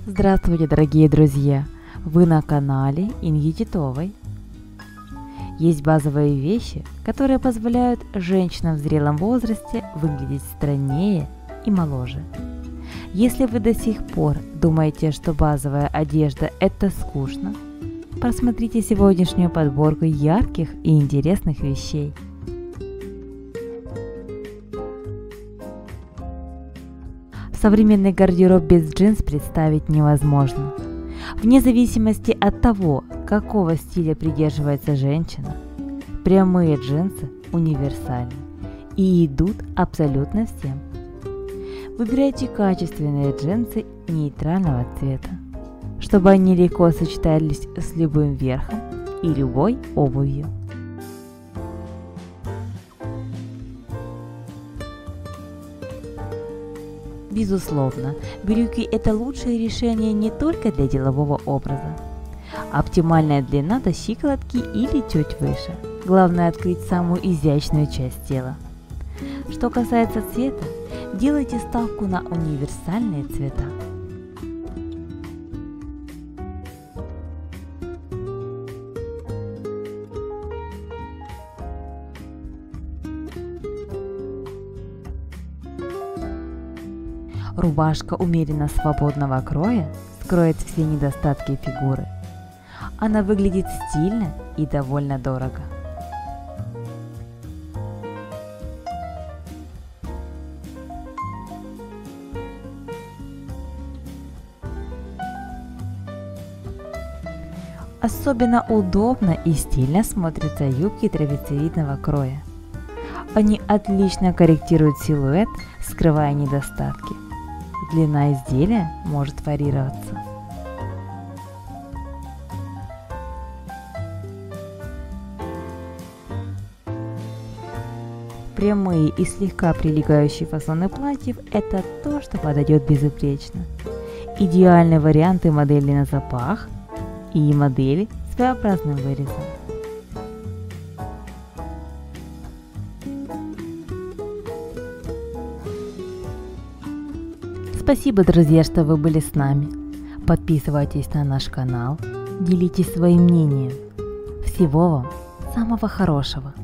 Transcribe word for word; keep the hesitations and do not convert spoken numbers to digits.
Здравствуйте, дорогие друзья! Вы на канале Инги Титовой. Есть базовые вещи, которые позволяют женщинам в зрелом возрасте выглядеть стройнее и моложе. Если вы до сих пор думаете, что базовая одежда – это скучно, просмотрите сегодняшнюю подборку ярких и интересных вещей. Современный гардероб без джинс представить невозможно. Вне зависимости от того, какого стиля придерживается женщина, прямые джинсы универсальны и идут абсолютно всем. Выбирайте качественные джинсы нейтрального цвета, чтобы они легко сочетались с любым верхом и любой обувью. Безусловно, брюки – это лучшее решение не только для делового образа. Оптимальная длина до щиколотки или чуть выше. Главное открыть самую изящную часть тела. Что касается цвета, делайте ставку на универсальные цвета. Рубашка умеренно свободного кроя скроет все недостатки фигуры. Она выглядит стильно и довольно дорого. Особенно удобно и стильно смотрятся юбки трапециевидного кроя. Они отлично корректируют силуэт, скрывая недостатки. Длина изделия может варьироваться. Прямые и слегка прилегающие фасоны платьев – это то, что подойдет безупречно. Идеальные варианты модели на запах и модели с своеобразным вырезом. Спасибо, друзья, что вы были с нами. Подписывайтесь на наш канал, делитесь своим мнением. Всего вам самого хорошего!